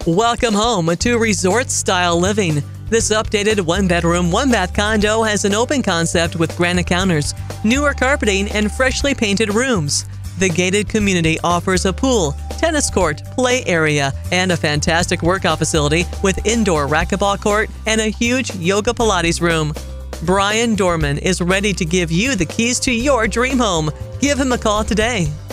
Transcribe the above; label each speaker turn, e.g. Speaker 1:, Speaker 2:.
Speaker 1: Welcome home to resort-style living. This updated one-bedroom, one-bath condo has an open concept with granite counters, newer carpeting, and freshly painted rooms. The gated community offers a pool, tennis court, play area, and a fantastic workout facility with indoor racquetball court and a huge yoga Pilates room. Brian Dorman is ready to give you the keys to your dream home. Give him a call today.